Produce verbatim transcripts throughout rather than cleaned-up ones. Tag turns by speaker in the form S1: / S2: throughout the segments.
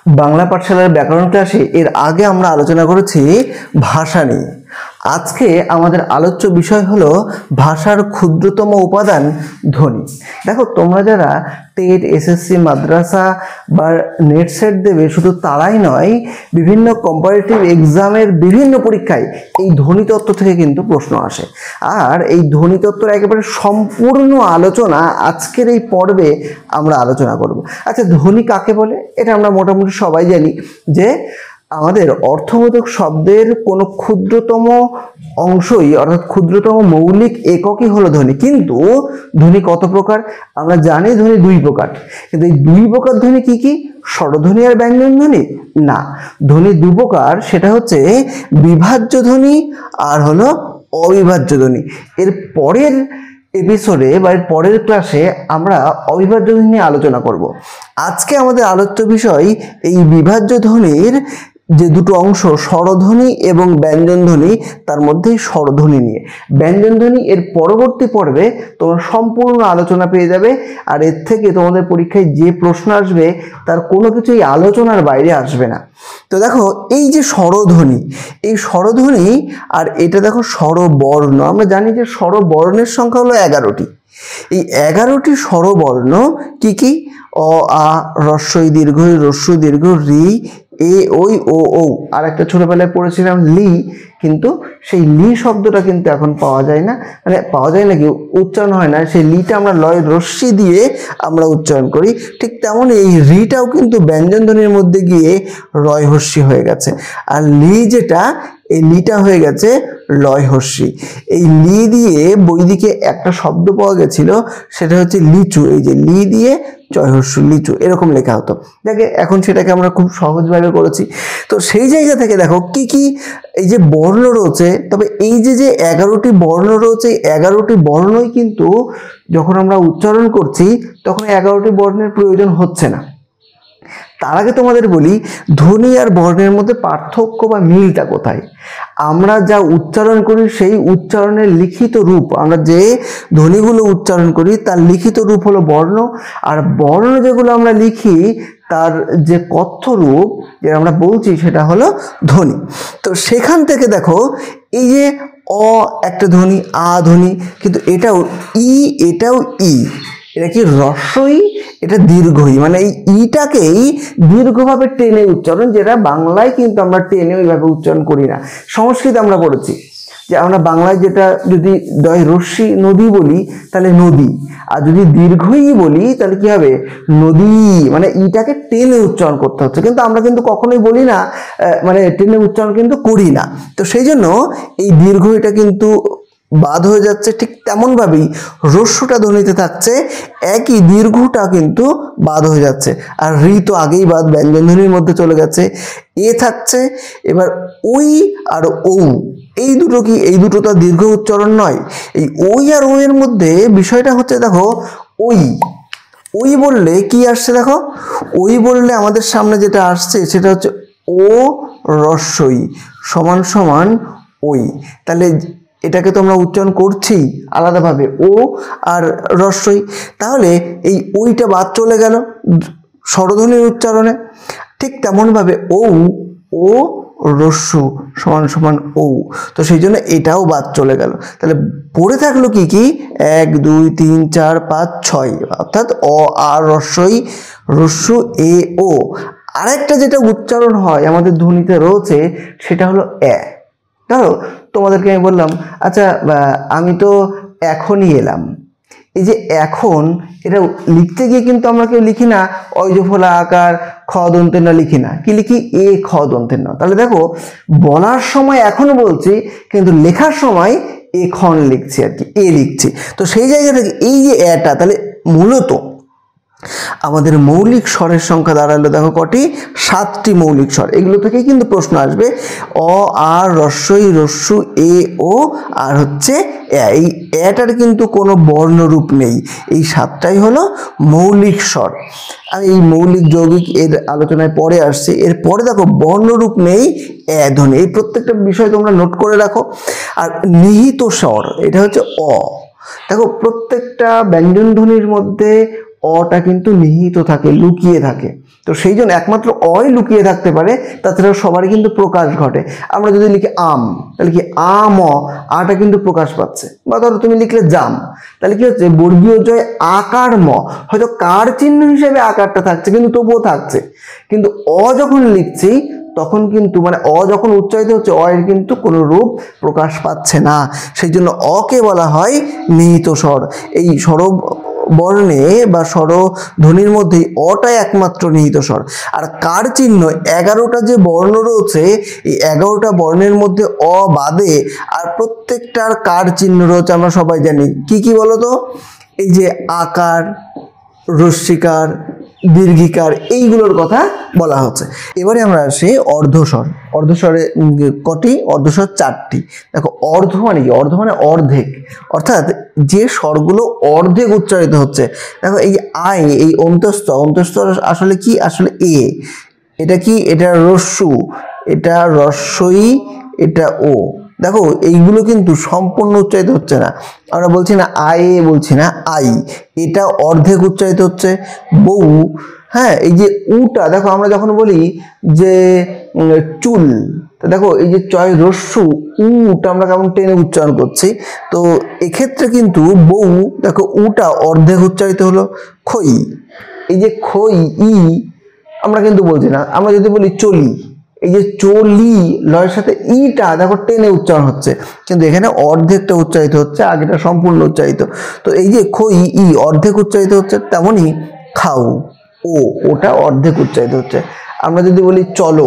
S1: বাংলা পাঠশালার ব্যাকরণ ক্লাসে এর আগে আমরা আলোচনা করেছি ভাষা নিয়ে। আজকে আমাদের আলোচ্য বিষয় হলো ভাষার ক্ষুদ্রতম উপাদান ধ্বনি। দেখো, তোমরা যারা টেট, এসএসসি মাদ্রাসা বা নেট সেট দেবে, শুধু তারাই নয়, বিভিন্ন কম্পারেটিভ এক্সামের বিভিন্ন পরীক্ষায় এই ধ্বনি তত্ত্ব থেকে কিন্তু প্রশ্ন আসে। আর এই ধ্বনি তত্ত্বের একেবারে সম্পূর্ণ আলোচনা আজকের এই পর্বে আমরা আলোচনা করব। আচ্ছা, ধ্বনি কাকে বলে? এটা আমরা মোটামুটি সবাই জানি যে আমাদের অর্থবোধক শব্দের কোনো ক্ষুদ্রতম অংশই, অর্থাৎ ক্ষুদ্রতম মৌলিক এককই হলো ধ্বনি। কিন্তু ধ্বনি কত প্রকার? আমরা জানি ধ্বনি দুই প্রকার, কিন্তু এই দুই প্রকার ধ্বনি কি কি? স্বরধ্বনি আর ব্যঞ্জন ধ্বনি? না, ধ্বনি দু প্রকার। সেটা হচ্ছে বিভাজ্য ধ্বনি আর হলো অবিভাজ্য ধ্বনি। এর পরের এপিসোডে বা এর পরের ক্লাসে আমরা অবিভাজ্য ধ্বনি নিয়ে আলোচনা করব। আজকে আমাদের আলোচ্য বিষয় এই বিভাজ্য ধ্বনির যে দুটো অংশ, স্বরধ্বনি এবং ব্যঞ্জন ধ্বনি, তার মধ্যেই স্বরধ্বনি নিয়ে। ব্যঞ্জন ধ্বনি এর পরবর্তী পর্বে তোমরা সম্পূর্ণ আলোচনা পেয়ে যাবে। আর এর থেকে তোমাদের পরীক্ষায় যে প্রশ্ন আসবে তার কোনো কিছুই আলোচনার বাইরে আসবে না। তো দেখো, এই যে স্বরধ্বনি, এই স্বরধ্বনি আর এটা দেখো স্বরবর্ণ। আমরা জানি যে স্বরবর্ণের সংখ্যা হলো এগারোটি। এই এগারোটি স্বরবর্ণ কি কি? অ, আ, হ্রস্বই দীর্ঘই, হ্রস্বই দীর্ঘ, রি, এ, ওই, ও, ও। আর একটা ছোটবেলায় পড়েছিলাম লি, কিন্তু সেই লি শব্দটা কিন্তু এখন পাওয়া যায় না, মানে পাওয়া যায় না কি, উচ্চারণ হয় না। সেই লিটা আমরা লয় রস্যি দিয়ে আমরা উচ্চারণ করি। ঠিক তেমন এই রিটাও কিন্তু ব্যঞ্জন ধ্বনির মধ্যে গিয়ে রয় হস্যি হয়ে গেছে। আর লি যেটা, এই লিটা হয়ে গেছে লয় হস্যি। এই লি দিয়ে বৈদিকে একটা শব্দ পাওয়া গেছিল, সেটা হচ্ছে লিচু। এই যে লি দিয়ে জয় হস্য লিচু, এরকম লেখা হতো। দেখে এখন সেটাকে আমরা খুব সহজভাবে করেছি। তো সেই জায়গা থেকে দেখো কি কি এই যে বর্ণ রয়েছে, তবে এই যে যে এগারোটি বর্ণ রয়েছে, এগারোটি বর্ণই কিন্তু যখন আমরা উচ্চারণ করছি তখন এগারোটি বর্ণের প্রয়োজন হচ্ছে না। তার আগে তোমাদের বলি, ধ্বনি আর বর্ণের মধ্যে পার্থক্য বা মিলটা কোথায়? আমরা যা উচ্চারণ করি সেই উচ্চারণের লিখিত রূপ, আমরা যে ধ্বনিগুলো উচ্চারণ করি তার লিখিত রূপ হলো বর্ণ। আর বর্ণ যেগুলো আমরা লিখি তার যে কথ্য রূপ যেটা আমরা বলছি সেটা হলো ধ্বনি। তো সেখান থেকে দেখো, এই যে অ একটা ধ্বনি, আ ধ্বনি, কিন্তু এটাও ই, এটাও ই। এটা কি হ্রস্বই, এটা দীর্ঘই, মানে এই ইটাকেই দীর্ঘভাবে টেনে উচ্চারণ, যেটা বাংলায় কিন্তু আমরা টেনে ওইভাবে উচ্চারণ করি না। সংস্কৃত আমরা পড়েছি যে আমরা বাংলায় যেটা যদি দয় রস্যি নদী বলি তাহলে নদী, আর যদি দীর্ঘই বলি তাহলে কি হবে? নদী, মানে ইটাকে টেনে উচ্চারণ করতে হচ্ছে। কিন্তু আমরা কিন্তু কখনোই বলি না, মানে টেনে উচ্চারণ কিন্তু করি না। তো সেই জন্য এই দীর্ঘ এটা কিন্তু বাদ হয়ে যাচ্ছে। ঠিক তেমন ভাবেই হ্রস্বটা ধ্বনিতে থাকছে, একই দীর্ঘটা কিন্তু বাদ হয়ে যাচ্ছে। আর রি তো আগেই বাদ, ব্যঞ্জন ধ্বনির মধ্যে চলে গেছে। এ থাকছে, এবার ওই আর ও, এই দুটো কি, এই দুটো তো দীর্ঘ উচ্চারণ নয়। এই ওই আর ও এর মধ্যে বিষয়টা হচ্ছে, দেখো ওই ওই বললে কি আসছে? দেখো, ওই বললে আমাদের সামনে যেটা আসছে সেটা হচ্ছে ও রস্যই সমান সমান ওই। তাহলে এটাকে তো আমরা উচ্চারণ করছি আলাদাভাবে, ও আর রস্যই। তাহলে এই ওইটা বাদ চলে গেল স্বরধ্বনির উচ্চারণে। ঠিক তেমনভাবে ও, ও রস্যু সমান সমান ও, তো সেই জন্য এটাও বাদ চলে গেল। তাহলে পড়ে থাকলো কি কি? এক, দুই, তিন, চার, পাঁচ, ছয়, অর্থাৎ অ, আর, রস্যই, রস্যু, এ, ও। আরেকটা যেটা উচ্চারণ হয় আমাদের ধ্বনিতে রয়েছে সেটা হলো এ। ধরো তোমাদেরকে আমি বললাম, আচ্ছা আমি তো এখনই এলাম। এই যে এখন, এটা লিখতে গিয়ে কিন্তু আমরা কেউ লিখি না অয়জফলা আকার খ দন্তের না, লিখি না। কি লিখি? এ খ দন্তের না। তাহলে দেখো, বলার সময় এখনো বলছি, কিন্তু লেখার সময় এখন লিখছি, আর কি এ লিখছি। তো সেই জায়গা থেকে এই যে এটা, তাহলে মূলত আমাদের মৌলিক স্বরের সংখ্যা দাঁড়ালো, দেখো কটি? সাতটি মৌলিক স্বর। এগুলো থেকে কিন্তু প্রশ্ন আসবে। অ, আর, রস্যই, রস্যু, এ, ও, আর হচ্ছে এই এটার কিন্তু কোনো বর্ণরূপ নেই। এই সাতটাই হলো মৌলিক স্বর। আমি এই মৌলিক যৌগিক এর আলোচনায় পরে আসছি। এরপরে দেখো বর্ণরূপ নেই এ ধ্বনি। এই প্রত্যেকটা বিষয় তোমরা নোট করে রাখো। আর নিহিত স্বর, এটা হচ্ছে অ। দেখো, প্রত্যেকটা ব্যঞ্জন ধ্বনির মধ্যে অটা কিন্তু নিহিত থাকে, লুকিয়ে থাকে। তো সেই জন্য একমাত্র অই লুকিয়ে থাকতে পারে, তাছাড়া সবারই কিন্তু প্রকাশ ঘটে। আমরা যদি লিখি আম, তাহলে কি আম, আটা কিন্তু প্রকাশ পাচ্ছে। বা ধরো তুমি লিখলে জাম, তাহলে কি হচ্ছে বর্গীয় জয় আকার ম, হয়তো কার চিহ্ন হিসেবে আকারটা থাকছে কিন্তু তবুও থাকছে, কিন্তু অ যখন লিখছি তখন কিন্তু মানে অ যখন উচ্চারিত হচ্ছে অ এর কিন্তু কোনো রূপ প্রকাশ পাচ্ছে না। সেই জন্য অকে বলা হয় নিহিত স্বর। এই স্বর বর্ণে বা স্বরধ্বনির মধ্যে অটাই একমাত্র নিহিত স্বর। আর কার চিহ্ন এগারোটা যে বর্ণ রয়েছে, এই এগারোটা বর্ণের মধ্যে অ বাদে আর প্রত্যেকটার কার চিহ্ন রয়েছে আমরা সবাই জানি। কি কি বলতো? এই যে আকার, রস্যিকার, দীর্ঘিকার, এইগুলোর কথা বলা হচ্ছে। এবারে আমরা আসি অর্ধস্বর। অর্ধস্বরে কটি? অর্ধস্বর চারটি। দেখো অর্ধ মানে কি? অর্ধ মানে অর্ধেক, অর্থাৎ যে স্বরগুলো অর্ধেক উচ্চারিত হচ্ছে। দেখো এই আই, এই অন্তস্থ, অন্তস্থ আসলে কি? আসলে এ। এটা কি? এটা রস্যু, এটা রস্যই, এটা ও। দেখো এইগুলো কিন্তু সম্পূর্ণ উচ্চারিত হচ্ছে না। আমরা বলছি না আই, বলছি না আই, এটা অর্ধেক উচ্চারিত হচ্ছে। বউ, হ্যাঁ, এই যে উটা দেখো আমরা যখন বলি যে চুল, তো দেখো এই যে চয় রস্যু উটা আমরা কেমন টেনে উচ্চারণ করছি। তো এক্ষেত্রে কিন্তু বউ দেখো উটা অর্ধেক উচ্চারিত হলো। খই, এই যে খই ই আমরা কিন্তু বলছি না, আমরা যদি বলি চলি, এই যে চলি লয়ের সাথে ইটা দেখো টেনে উচ্চারণ হচ্ছে, কিন্তু এখানে অর্ধেকটা উচ্চারিত হচ্ছে, আগেটা সম্পূর্ণ উচ্চারিত। তো এই যে খই ই অর্ধেক উচ্চারিত হচ্ছে, তেমনি খাও ও, ওটা অর্ধেক উচ্চারিত হচ্ছে। আমরা যদি বলি চলো,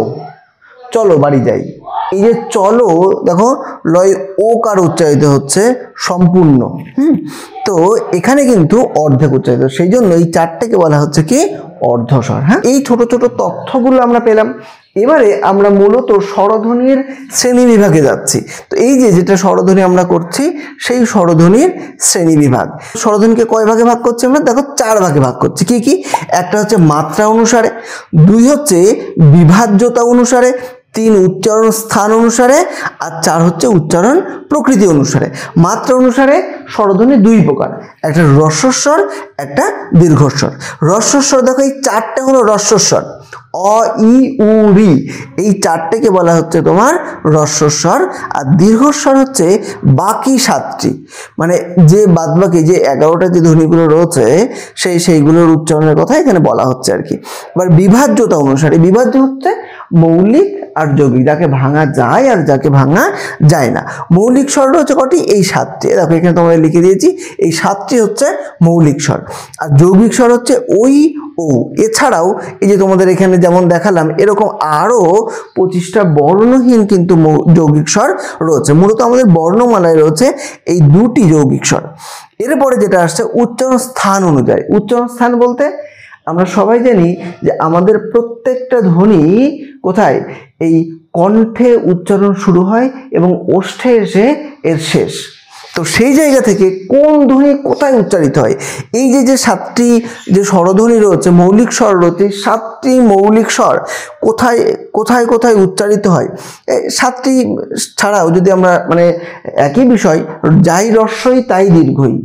S1: চলো বাড়ি যাই, এই যে চলো দেখো লয় ও কার উচ্চারিত হচ্ছে সম্পূর্ণ। হুম, তো এখানে কিন্তু অর্ধেক উচ্চারিত, সেই জন্য এই চারটাকে বলা হচ্ছে কি? অর্ধস্বর। হ্যাঁ, এই ছোট ছোট তথ্যগুলো আমরা পেলাম। এবারে আমরা মূলত স্বরধ্বনির শ্রেণী বিভাগে যাচ্ছি। তো এই যে যেটা স্বরধ্বনি আমরা করছি, সেই স্বরধ্বনির শ্রেণী বিভাগ। স্বরধ্বনিকে কয় ভাগে ভাগ করছি আমরা? দেখো চার ভাগে ভাগ করছি। কি কি? একটা হচ্ছে মাত্রা অনুসারে, দুই হচ্ছে বিভাজ্যতা অনুসারে, তিন উচ্চারণ স্থান অনুসারে, আর চার হচ্ছে উচ্চারণ প্রকৃতি অনুসারে। মাত্রা অনুসারে স্বরধ্বনি দুই প্রকার, একটা হ্রস্বস্বর, একটা দীর্ঘস্বর। হ্রস্বস্বর দেখো এই চারটে হলো হ্রস্বস্বর, অ, ই, উ, রি, এই চারটেকে বলা হচ্ছে তোমার হ্রস্বস্বর। আর দীর্ঘস্বর হচ্ছে বাকি সাতটি, মানে যে বাদবাকি যে এগারোটা যে ধ্বনিগুলো রয়েছে সেই সেইগুলোর উচ্চারণের কথা এখানে বলা হচ্ছে আর কি। এবার বিভাজ্যতা অনুসারে, বিভাজ্য হচ্ছে মৌলিক আর যৌগিক, যাকে ভাঙা যায় আর যাকে ভাঙা যায় না। মৌলিক স্বর হচ্ছে কটি? এই সাতটি, দেখো এখানে তোমরা লিখে দিয়েছি, এই সাতটি হচ্ছে মৌলিক স্বর। আর যৌগিক স্বর হচ্ছে ওই, ও। এছাড়াও এই যে তোমাদের এখানে যেমন দেখালাম, এরকম আরো পঁচিশটা বর্ণহীন কিন্তু যৌগিক স্বর রয়েছে। মূলত আমাদের বর্ণমালায় রয়েছে এই দুটি যৌগিক স্বর। এরপরে যেটা আসছে উচ্চারণ স্থান অনুযায়ী। উচ্চারণ স্থান বলতে আমরা সবাই জানি যে আমাদের প্রত্যেকটা ধ্বনি কোথায়? এই কণ্ঠে উচ্চারণ শুরু হয় এবং ওষ্ঠে এসে এর শেষ। তো সেই জায়গা থেকে কোন ধ্বনি কোথায় উচ্চারিত হয়, এই যে যে সাতটি যে স্বরধ্বনি রয়েছে, মৌলিক স্বর রয়েছে, সাতটি মৌলিক স্বর কোথায় কোথায় কোথায় উচ্চারিত হয়। সাতটি ছাড়াও যদি আমরা মানে একই বিষয়, যাই রস্যই তাই দীর্ঘই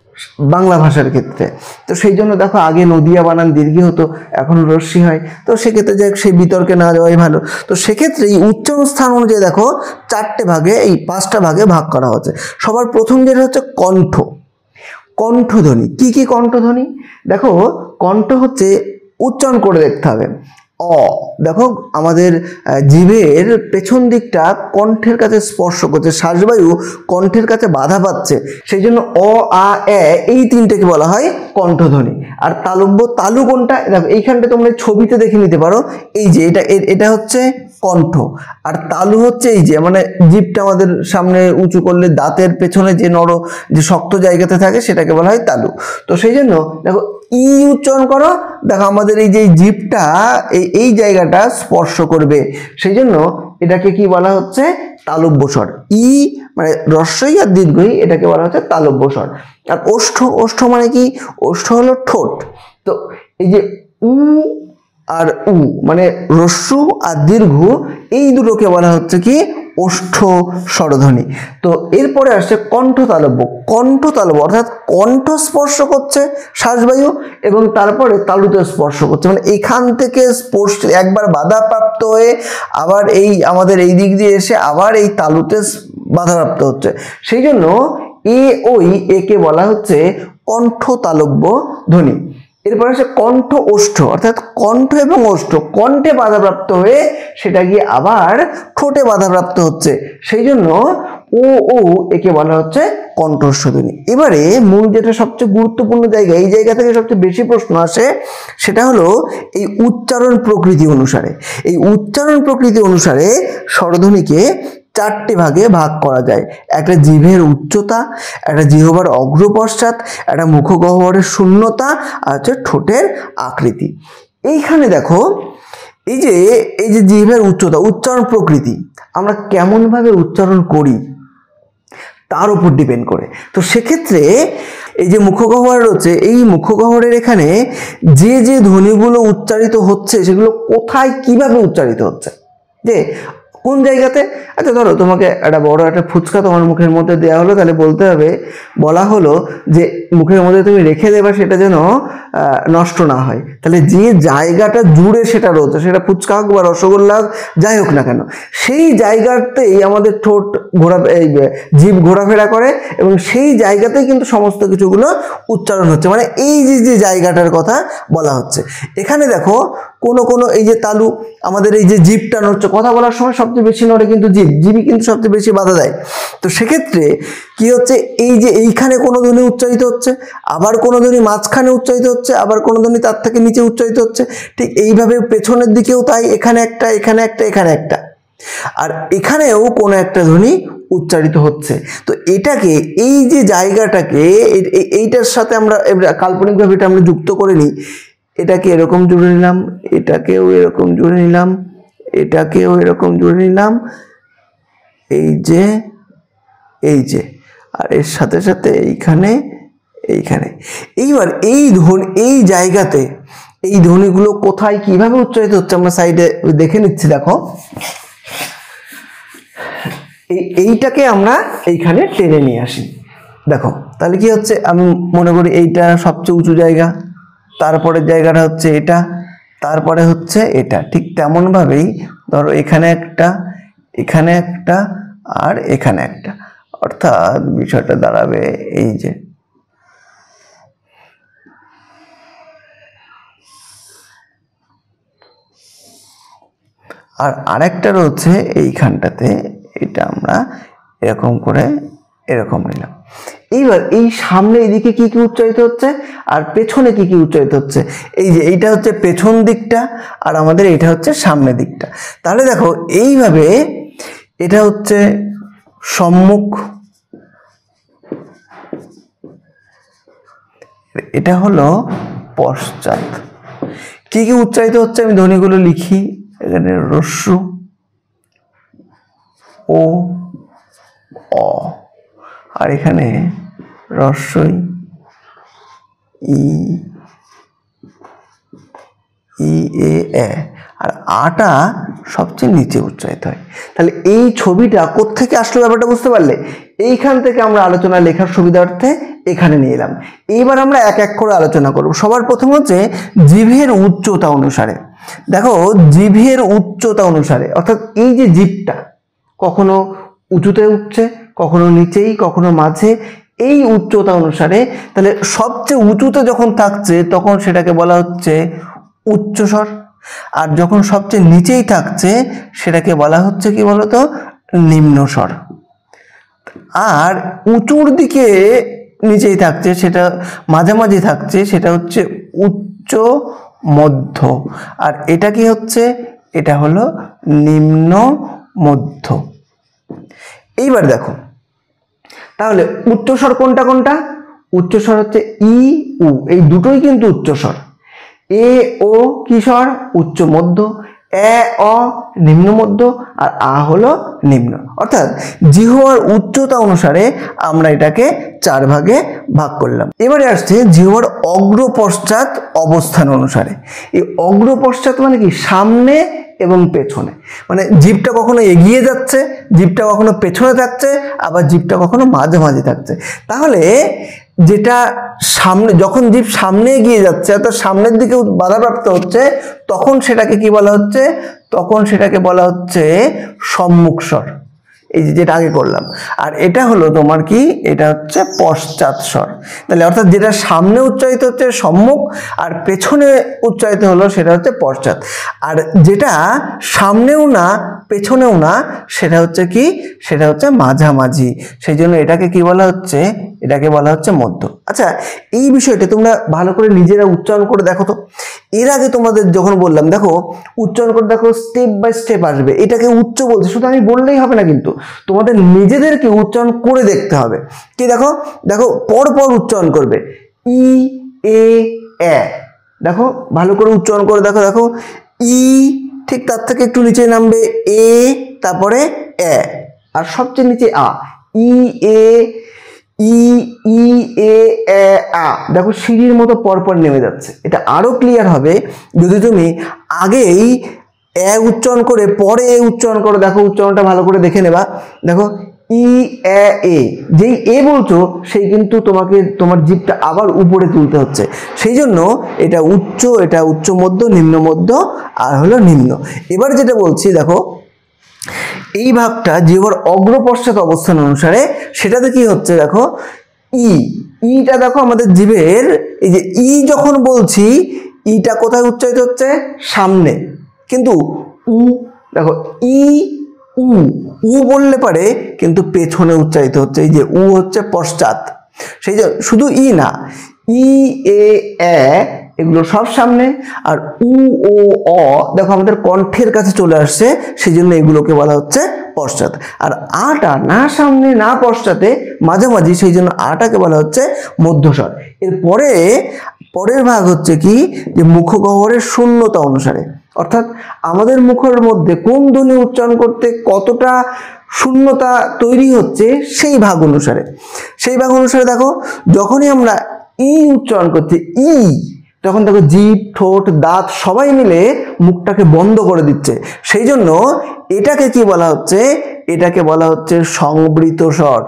S1: বাংলা ভাষার ক্ষেত্রে। তো সেই জন্য দেখো আগে নদিয়া বানান দীর্ঘি হতো, এখন রস্যি হয়। তো সেক্ষেত্রে যাই সেই বিতর্কে না যাওয়াই ভালো। তো সেক্ষেত্রে এই উচ্চারণ স্থান অনুযায়ী দেখো চারটে ভাগে, এই পাঁচটা ভাগে ভাগ করা হচ্ছে। সবার প্রথম যেটা হচ্ছে কণ্ঠ, কণ্ঠধ্বনি। কি কি কণ্ঠধ্বনি? দেখো কণ্ঠ হচ্ছে উচ্চারণ করে দেখতে হবে। অ, দেখো আমাদের জিভের পেছন দিকটা কণ্ঠের কাছে স্পর্শ করছে, শ্বাসবায়ু কণ্ঠের কাছে বাধা পাচ্ছে, সেই জন্য অ, আ, এ, এই তিনটাকে বলা হয় কণ্ঠধ্বনি। আর তালব্য, তালু কোনটা? দেখো এইখানটা তোমরা ছবিতে দেখে নিতে পারো, এই যে এটা এটা হচ্ছে কণ্ঠ, আর তালু হচ্ছে এই যে মানে জিভটা আমাদের সামনে উঁচু করলে দাঁতের পেছনে যে নর যে শক্ত জায়গাতে থাকে সেটাকে বলা হয় তালু। তো সেই জন্য দেখো ই উচ্চারণ করো, দেখো আমাদের এই যে জিভটা এই এই জায়গাটা স্পর্শ করবে, সেই জন্য এটাকে কি বলা হচ্ছে? তালব্য স্বর। ই মানে রস্যই আর দীর্ঘই, এটাকে বলা হচ্ছে তালব্য স্বর। আর ওষ্ঠ, ওষ্ঠ মানে কি? ওষ্ঠ হলো ঠোঁট। তো এই যে উ আর উ মানে রস্যু আর দীর্ঘ, এই দুটোকে বলা হচ্ছে কি? ওষ্ঠ স্বরধ্বনি। তো এরপরে আসছে কণ্ঠ তালব্য। কণ্ঠ তালব্য অর্থাৎ কণ্ঠ স্পর্শ করছে শ্বাসবায়ু এবং তারপরে তালুতে স্পর্শ করছে, মানে এখান থেকে স্পর্শ একবার বাধাপ্রাপ্ত হয়ে আবার এই আমাদের এই দিক দিয়ে এসে আবার এই তালুতে বাধাপ্রাপ্ত হচ্ছে, সেই জন্য এ ওই একে বলা হচ্ছে কণ্ঠ তালব্য ধ্বনি। এরপর আসে কণ্ঠ ওষ্ঠ অর্থাৎ কণ্ঠ এবং ওষ্ঠ কণ্ঠে বাধাপ্রাপ্ত হয়ে সেটা গিয়ে আবার ঠোঁটে বাধাপ্রাপ্ত হচ্ছে, সেই জন্য ও ও একে বলা হচ্ছে কণ্ঠস্ব ধ্বনি। এবারে মূল যেটা সবচেয়ে গুরুত্বপূর্ণ জায়গা, এই জায়গা থেকে সবচেয়ে বেশি প্রশ্ন আসে, সেটা হলো এই উচ্চারণ প্রকৃতি অনুসারে। এই উচ্চারণ প্রকৃতি অনুসারে স্বরধ্বনিকে চারটি ভাগে ভাগ করা যায়। একটা জিভের উচ্চতা, একটা জিহ্বার অগ্রপশ্চাৎ, একটা মুখগহ্বরের শূন্যতা, আর হচ্ছে ঠোঁটের আকৃতি। এইখানে দেখো এই যে এই যে জিভের উচ্চতা, উচ্চারণ প্রকৃতি আমরা কেমন ভাবে উচ্চারণ করি তার উপর ডিপেন্ড করে। তো সেক্ষেত্রে এই যে মুখগহ্বর রয়েছে, এই মুখগহ্বরের এখানে যে যে ধ্বনিগুলো উচ্চারিত হচ্ছে সেগুলো কোথায় কিভাবে উচ্চারিত হচ্ছে, যে কোন জায়গাতে। আচ্ছা ধরো তোমাকে একটা বড় একটা ফুচকা তোমার মুখের মধ্যে দেওয়া হলো, তাহলে বলতে হবে, বলা হলো যে মুখের মধ্যে তুমি রেখে দেবা সেটা যেন নষ্ট না হয়, তাহলে যে জায়গাটা জুড়ে সেটা রয়েছে, সেটা ফুচকা হোক বা রসগোল্লা হোক যাই হোক না কেন, সেই জায়গাতেই আমাদের ঠোঁট ঘোরা এই জিভ ঘোরাফেরা করে এবং সেই জায়গাতেই কিন্তু সমস্ত কিছুগুলো উচ্চারণ হচ্ছে, মানে এই যে যে জায়গাটার কথা বলা হচ্ছে। এখানে দেখো কোনো কোনো এই যে তালু আমাদের এই যে জিভটা নড়ছে, কথা বলার সময় সবচেয়ে বেশি নড়ে কিন্তু জিভ, জিভই কিন্তু সবচেয়ে বেশি বাধা দেয়। তো সেক্ষেত্রে কি হচ্ছে, এই যে এইখানে কোনো ধ্বনি উচ্চারিত হচ্ছে, আবার কোনো ধ্বনি মাঝখানে উচ্চারিত হচ্ছে, আবার কোনো ধ্বনি তার থেকে নিচে উচ্চারিত হচ্ছে, ঠিক এইভাবে পেছনের দিকেও তাই, এখানে একটা এখানে একটা এখানে একটা, আর এখানেও কোনো একটা ধ্বনি উচ্চারিত হচ্ছে। তো এটাকে এই যে জায়গাটাকে এইটার সাথে আমরা কাল্পনিকভাবে এটা আমরা যুক্ত করে নিই, এটাকে এরকম জুড়ে নিলাম, এটাকেও এরকম জুড়ে নিলাম, এটাকেও এরকম জুড়ে নিলাম, এই যে এই যে আর এর সাথে সাথে এইখানে এইখানে। এইবার এই ধ্বনি এই জায়গাতে এই ধ্বনিগুলো কোথায় কিভাবে উচ্চারিত হচ্ছে আমরা সাইডে দেখে নিচ্ছি। দেখো এই এইটাকে আমরা এইখানে টেনে নিয়ে আসি। দেখো তাহলে কি হচ্ছে, আমি মনে করি এইটা সবচেয়ে উঁচু জায়গা, তারপরের জায়গাটা হচ্ছে এটা, তারপরে হচ্ছে এটা, ঠিক তেমন ভাবেই ধরো এখানে একটা, এখানে একটা, আর এখানে একটা, অর্থাৎ বিষয়টা দাঁড়াবে এই যে আর আরেকটা রয়েছে এইখানটাতে, এটা আমরা এরকম করে এরকম নিলাম। এইবার এই সামনে এদিকে কি কি উচ্চারিত হচ্ছে আর পেছনে কি কি উচ্চারিত হচ্ছে, এই যে এইটা হচ্ছে পেছন দিকটা আর আমাদের এটা হচ্ছে সামনের দিকটা। তাহলে দেখো এইভাবে এটা হচ্ছে সম্মুখ, এটা হলো পশ্চাৎ। কি কি উচ্চারিত হচ্ছে আমি ধ্বনিগুলো লিখি, এখানে রস্যু, ও, অ, আর এখানে রস্যই, ই, ই, এ, এ, আর আটা সবচেয়ে নিচে উচ্চারিত হয়। তাহলে এই ছবিটা কোত্থেকে আসলো ব্যাপারটা বুঝতে পারলে, এইখান থেকে আমরা আলোচনা লেখার সুবিধার্থে এখানে নিয়ে এলাম। এইবার আমরা এক এক করে আলোচনা করব। সবার প্রথম হচ্ছে জিভের উচ্চতা অনুসারে। দেখো জিভের উচ্চতা অনুসারে অর্থাৎ এই যে জিভটা কখনো উঁচুতে উঠছে, কখনো নিচেই, কখনো মাঝে, এই উচ্চতা অনুসারে, তাহলে সবচেয়ে উঁচুতে যখন থাকছে তখন সেটাকে বলা হচ্ছে উচ্চস্বর, আর যখন সবচেয়ে নিচেই থাকছে সেটাকে বলা হচ্ছে কি বলতো নিম্নস্বর, আর উঁচুর দিকে নিচেই থাকছে সেটা মাঝামাঝি থাকছে সেটা হচ্ছে উচ্চ মধ্য, আর এটা কি হচ্ছে, এটা হলো নিম্ন মধ্য। এইবার দেখো তাহলে উচ্চস্বর কোনটা কোনটা, উচ্চস্বর হচ্ছে ই উ, এই দুটোই কিন্তু উচ্চস্বর। এ ও কি স্বর, উচ্চ মধ্য, এ অ নিম্ন মধ্য, আর আ হলো নিম্ন। অর্থাৎ জিহ্বার উচ্চতা অনুসারে আমরা এটাকে চার ভাগে ভাগ করলাম। এবারে আসছে জিহ্বার অগ্র পশ্চাৎ অবস্থান অনুসারে। এই অগ্র পশ্চাৎ মানে কি? সামনে এবং পেছনে। মানে জিভটা কখনো এগিয়ে যাচ্ছে, জিভটা কখনো পেছনে থাকছে, আবার জিভটা কখনো মাঝামাঝি থাকছে। তাহলে যেটা সামনে, যখন জিভ সামনে এগিয়ে যাচ্ছে অর্থাৎ সামনের দিকে বাধাপ্রাপ্ত হচ্ছে, তখন সেটাকে কি বলা হচ্ছে? তখন সেটাকে বলা হচ্ছে সম্মুখ স্বর। এই যে যেটা আগে করলাম। আর এটা হলো তোমার কি? এটা হচ্ছে পশ্চাৎ স্বর। তাহলে অর্থাৎ যেটা সামনে উচ্চারিত হচ্ছে সম্মুখ, আর পেছনে উচ্চারিত হলো সেটা হচ্ছে পশ্চাৎ। আর যেটা সামনেও না পেছনেও না সেটা হচ্ছে কি? সেটা হচ্ছে মাঝামাঝি। সেই জন্য এটাকে কি বলা হচ্ছে? এটাকে বলা হচ্ছে মধ্য। আচ্ছা, এই বিষয়টা তোমরা ভালো করে নিজেরা উচ্চারণ করে দেখো তো। এর আগে তোমাদের যখন বললাম, দেখো উচ্চারণ করে দেখো, স্টেপ বাই স্টেপ আসবে। এটাকে উচ্চ বলছে, শুধু আমি বললেই হবে না, কিন্তু তোমাদের নিজেদেরকে উচ্চারণ করে দেখতে হবে। কি দেখো, দেখো পর পর উচ্চারণ করবে। ই এ এ, দেখো ভালো করে উচ্চারণ করে দেখো। দেখো ই, ঠিক তার থেকে একটু নিচে নামবে এ, তারপরে এ, আর সবচেয়ে নিচে আ। ই এ ই ই এ এ আ, দেখো সিঁড়ির মতো পরপর নেমে যাচ্ছে। এটা আরো ক্লিয়ার হবে যদি তুমি আগেই এ উচ্চারণ করে পরে এ উচ্চারণ করো। দেখো উচ্চারণটা ভালো করে দেখে নেবা। দেখো ই এ এ, যেই এ বলছো সেই কিন্তু তোমাকে তোমার জিভটা আবার উপরে তুলতে হচ্ছে। সেই জন্য এটা উচ্চ, এটা উচ্চ মধ্য, নিম্ন মধ্য, আর হলো নিম্ন। এবার যেটা বলছি দেখো, এই ভাগটা জিহ্বার অগ্র পশ্চাৎ অবস্থান অনুসারে সেটাতে কি হচ্ছে? দেখো ই, ইটা দেখো আমাদের জিভের, এই যে ই যখন বলছি, ইটা কোথায় উচ্চারিত হচ্ছে? সামনে। কিন্তু উ, দেখো ই উ, উ বললে পারে কিন্তু পেছনে উচ্চারিত হচ্ছে। এই যে উ হচ্ছে পশ্চাৎ। সেই যে শুধু ই না, ই এ এ এগুলো সব সামনে, আর উ ও অ দেখো আমাদের কণ্ঠের কাছে চলে আসছে, সেই জন্য এগুলোকে বলা হচ্ছে পশ্চাৎ। আর আটা না সামনে না পশ্চাতে, মাঝামাঝি, সেই জন্য আটাকে বলা হচ্ছে মধ্যস্বর। এরপরে পরের ভাগ হচ্ছে কি? যে মুখগহ্বরের শূন্যতা অনুসারে, অর্থাৎ আমাদের মুখের মধ্যে কোন ধ্বনি উচ্চারণ করতে কতটা শূন্যতা তৈরি হচ্ছে সেই ভাগ অনুসারে। সেই ভাগ অনুসারে দেখো, যখনই আমরা ই উচ্চারণ করছি, ই, তখন দেখো জিভ, ঠোঁট, দাঁত সবাই মিলে মুখটাকে বন্ধ করে দিচ্ছে। সেই জন্য এটাকে কি বলা হচ্ছে? এটাকে বলা হচ্ছে সংবৃত স্বর।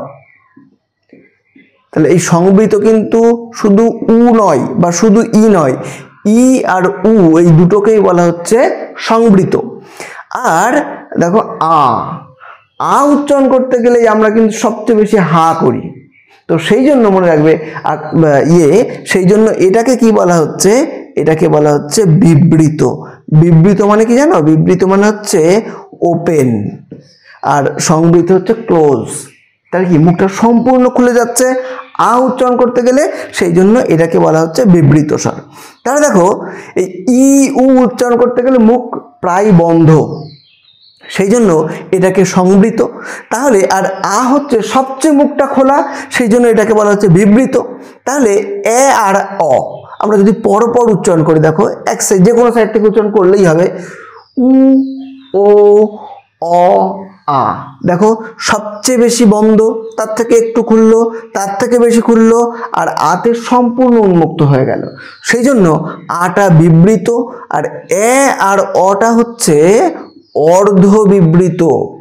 S1: তাহলে এই সংবৃত কিন্তু শুধু উ নয় বা শুধু ই নয়, ই আর উ এই দুটোকেই বলা হচ্ছে সংবৃত। আর দেখো আ, আ উচ্চারণ করতে গেলে আমরা কিন্তু সবচেয়ে বেশি হা করি। তো সেই জন্য মনে রাখবে ইয়ে, সেই জন্য এটাকে কি বলা হচ্ছে? এটাকে বলা হচ্ছে বিবৃত। বিবৃত মানে কি জানো? বিবৃত মানে হচ্ছে ওপেন, আর সংবৃত হচ্ছে ক্লোজ। তাহলে কি মুখটা সম্পূর্ণ খুলে যাচ্ছে আ উচ্চারণ করতে গেলে, সেই জন্য এটাকে বলা হচ্ছে বিবৃত স্বর। তাহলে দেখো এই ই উ উচ্চারণ করতে গেলে মুখ প্রায় বন্ধ, সেই জন্য এটাকে সংবৃত। তাহলে আর আ হচ্ছে সবচেয়ে মুখটা খোলা, সেই জন্য এটাকে বলা হচ্ছে বিবৃত। তাহলে এ আর অ আমরা যদি পরপর উচ্চারণ করি, দেখো এক সাইড, যে কোনো সাইড থেকে উচ্চারণ করলেই হবে। উ ও অ আ, দেখো সবচেয়ে বেশি বন্ধ, তার থেকে একটু খুললো, তার থেকে বেশি খুললো, আর আতে সম্পূর্ণ উন্মুক্ত হয়ে গেল। সেই জন্য আটা বিবৃত, আর এ আর অটা হচ্ছে অর্ধ বিবৃত,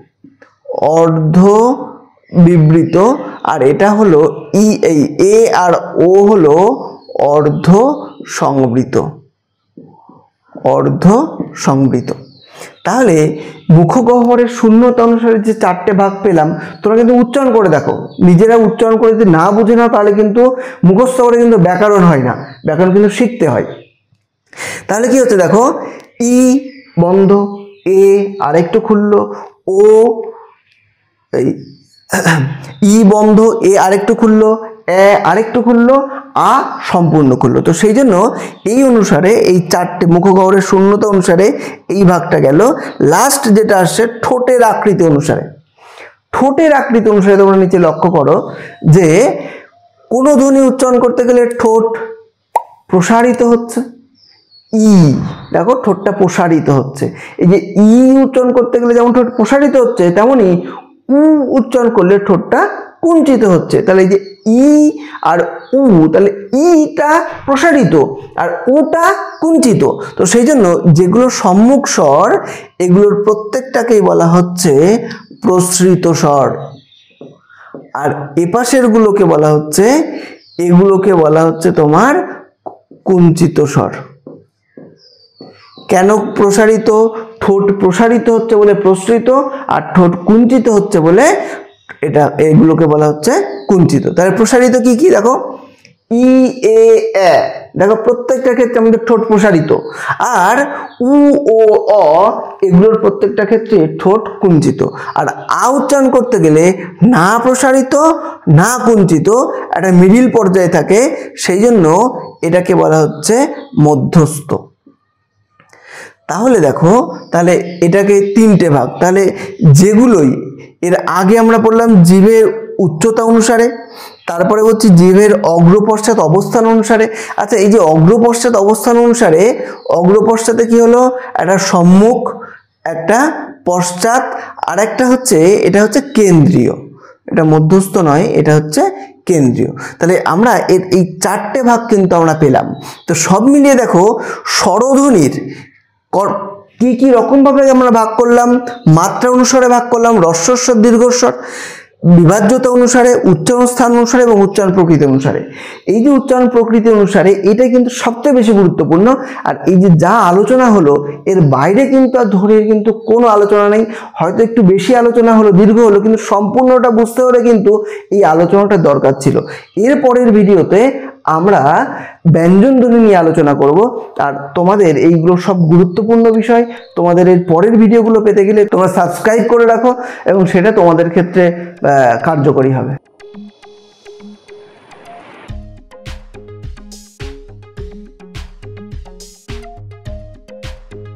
S1: অর্ধ বিবৃত। আর এটা হলো ই, এই এ আর ও হলো অর্ধ সংবৃত, অর্ধ সংবৃত। তাহলে মুখগহ্বরের শূন্যতা অনুসারে যে চারটে ভাগ পেলাম, তোমরা কিন্তু উচ্চারণ করে দেখো। নিজেরা উচ্চারণ করে যদি না বুঝে নাও, তাহলে কিন্তু মুখস্থ করে কিন্তু ব্যাকরণ হয় না, ব্যাকরণ কিন্তু শিখতে হয়। তাহলে কি হচ্ছে দেখো, ই বন্ধ, এ আরেকটু খুললো, ও এই ই বন্ধ, এ আরেকটু খুললো, এ আরেকটু খুললো, আ সম্পূর্ণ খুললো। তো সেই জন্য এই অনুসারে এই চারটে মুখগহ্বরের শূন্যতা অনুসারে এই ভাগটা গেল। লাস্ট যেটা আসছে ঠোঁটের আকৃতি অনুসারে, ঠোঁটের আকৃতি অনুসারে তোমরা নিচে লক্ষ্য করো যে কোনো ধ্বনি উচ্চারণ করতে গেলে ঠোঁট প্রসারিত হচ্ছে, ই, দেখো ঠোঁটটা প্রসারিত হচ্ছে। এই যে ই উচ্চারণ করতে গেলে যেমন ঠোঁট প্রসারিত হচ্ছে, তেমনি উ উচ্চারণ করলে ঠোঁটটা কুঞ্চিত হচ্ছে। তাহলে এই যে ই আর উ, তাহলে ইটা প্রসারিত আর উটা কুঞ্চিত। তো সেই জন্য যেগুলো সম্মুখ স্বর, এগুলোর প্রত্যেকটাকেই বলা হচ্ছে প্রসৃত স্বর, আর এপাশের গুলোকে বলা হচ্ছে, এগুলোকে বলা হচ্ছে তোমার কুঞ্চিত স্বর। কেন প্রসারিত? ঠোঁট প্রসারিত হচ্ছে বলে প্রসৃত, আর ঠোঁট কুঞ্চিত হচ্ছে বলে এটা, এগুলোকে বলা হচ্ছে কুঞ্চিত। তাহলে প্রসারিত কি কি দেখো, ই এ এ, দেখো প্রত্যেকটা ক্ষেত্রে আমাদের ঠোঁট প্রসারিত, আর উ ও অ এগুলোর প্রত্যেকটা ক্ষেত্রে ঠোঁট কুঞ্চিত। আর আ উচ্চারণ করতে গেলে না প্রসারিত না কুঞ্চিত, একটা মিডিল পর্যায়ে থাকে, সেই জন্য এটাকে বলা হচ্ছে মধ্যস্থ। তাহলে দেখো, তাহলে এটাকে তিনটে ভাগ, তাহলে যেগুলোই এর আগে আমরা পড়লাম জিভের উচ্চতা অনুসারে, তারপরে হচ্ছে জিভের অগ্রপশ্চাৎ অবস্থান অনুসারে। আচ্ছা, এই যে অগ্রপশ্চাৎ অবস্থান অনুসারে, অগ্রপশ্চাতে কি হলো, একটা সম্মুখ, একটা পশ্চাৎ, আর একটা হচ্ছে এটা হচ্ছে কেন্দ্রীয়, এটা মধ্যস্থ নয়, এটা হচ্ছে কেন্দ্রীয়। তাহলে আমরা এর এই চারটে ভাগ কিন্তু আমরা পেলাম। তো সব মিলিয়ে দেখো স্বরধ্বনির কি কি রকম ভাবে আমরা ভাগ করলাম, মাত্রা অনুসারে ভাগ করলাম, হ্রস্বস্বর দীর্ঘস্বর, বিভাজ্যতা অনুসারে, উচ্চারণ স্থান অনুসারে এবং উচ্চারণ প্রকৃতি অনুসারে। এই যে উচ্চারণ প্রকৃতি অনুসারে, এটা কিন্তু সবচেয়ে বেশি গুরুত্বপূর্ণ। আর এই যে যা আলোচনা হলো, এর বাইরে কিন্তু আর ধ্বনির কিন্তু কোনো আলোচনা নেই। হয়তো একটু বেশি আলোচনা হলো, দীর্ঘ হলো, কিন্তু সম্পূর্ণটা বুঝতে হলে কিন্তু এই আলোচনাটা দরকার ছিল। এর পরের ভিডিওতে আমরা ব্যঞ্জন ধ্বনি নিয়ে আলোচনা করব। আর তোমাদের এইগুলো সব গুরুত্বপূর্ণ বিষয়, তোমাদের এর পরের ভিডিওগুলো পেতে গেলে তোমরা সাবস্ক্রাইব করে রাখো, এবং সেটা তোমাদের ক্ষেত্রে কার্যকরী হবে।